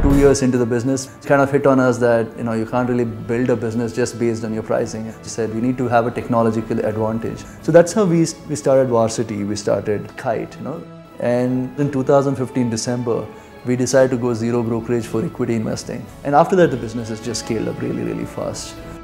2 years into the business, it kind of hit on us that you can't really build a business just based on your pricing. We said we need to have a technological advantage. So that's how we started Varsity. We started Kite. And in 2015 December, we decided to go zero brokerage for equity investing. And after that, the business has just scaled up really, really fast.